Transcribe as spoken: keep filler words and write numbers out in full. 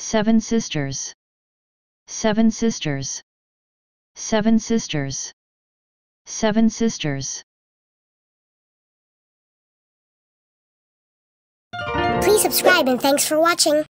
Seven sisters. Seven sisters. Seven sisters. Seven sisters. Please subscribe and thanks for watching.